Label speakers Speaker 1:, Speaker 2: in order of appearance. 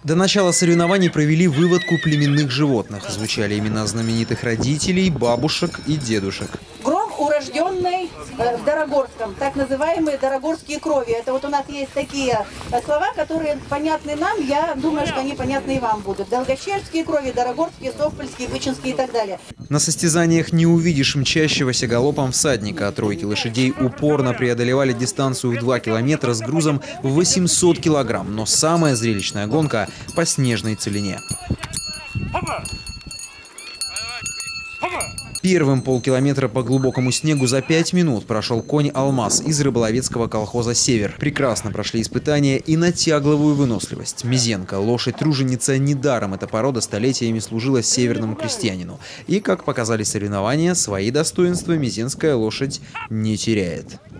Speaker 1: До начала соревнований провели выводку племенных животных. Звучали имена знаменитых родителей, бабушек и дедушек.
Speaker 2: Гром, урожденный в Дорогорском, так называемые дорогорские крови. Это вот у нас есть такие слова, которые понятны нам, я думаю, что они понятны и вам будут. Долгощерские крови, дорогорские, сокольские, бычинские и так далее.
Speaker 1: На состязаниях не увидишь мчащегося галопом всадника, а тройки лошадей упорно преодолевали дистанцию в 2 километра с грузом в 800 килограмм. Но самая зрелищная гонка по снежной целине. Первым полкилометра по глубокому снегу за 5 минут прошел конь «Алмаз» из рыболовецкого колхоза «Север». Прекрасно прошли испытания и на тягловую выносливость. Мезенко, лошадь-труженица, недаром эта порода столетиями служила северному крестьянину. И, как показали соревнования, свои достоинства мезенская лошадь не теряет.